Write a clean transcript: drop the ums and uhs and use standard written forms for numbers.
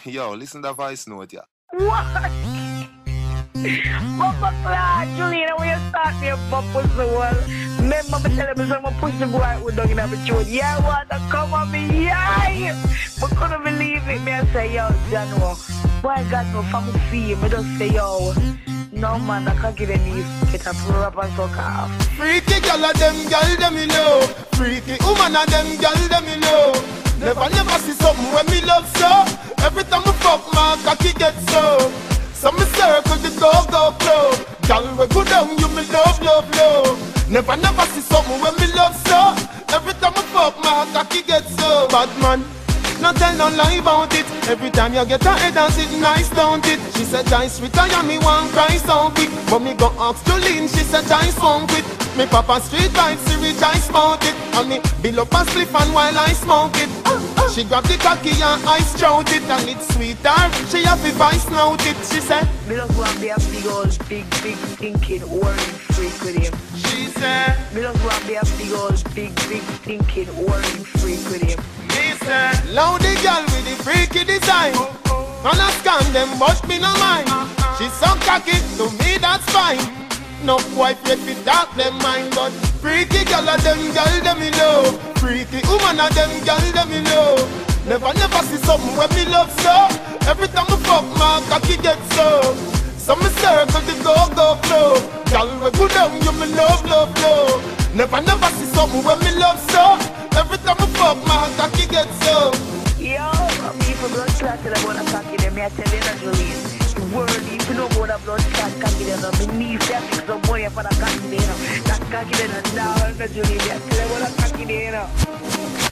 Yo, listen to the voice note, yeah. What? Papa Clark, Juliana, when you start me about push the wall, remember me telling me someone push the boy with dog in the throat. Yeah, what to come on me, yeah. But couldn't believe it. Me I say, yo, Jano, boy got no family fee. Me just say, yo, no man, I can't give any get a rap and fuck off. Freaky girl of them, girl them you know. Freaky woman of them, girl them you know. Never see something when me love so. Every time I fuck my cocky get so. So me circle the go club. Girl we go down, you me love. Never see something when me love so. Every time I fuck my cocky get so. Bad man, no tell no lie about it. Every time you get her head and sit nice, don't it? She said I sweet and me one cry so quick. But me go ask to lean, she said I smoke it. Me papa street vibes, see rich I smoke it. And me bill up a spliff and while I smoke it. She grab the cocky and I strout it. And it's sweeter, she have the vice snout it. She said me just want to be a big old, big thinking, orange freak with him. She said me just want to be a big old, big thinking, orange freak with him. Me said loud girl with the freaky design. And I scan them but me no mind. She's so cocky, to me that's fine. No wife yet fit dark them mind. But freaky girl of them, girl them me love. Freaky woman of them, girl them me love. Never see something when me love so. Every time I fuck my cocky get so. So me circle the go club. Girl we go down, you me love. Never see something when me love so. Every time I fuck my cocky get so. Yo, me for blood clot till I wanna cocky them. Me I tell you not Julian. The world if you know about a blood clot cocky them. Me need to fix some boy for the cocky them. That cocky them now, Julian. Me I tell you wanna cocky them.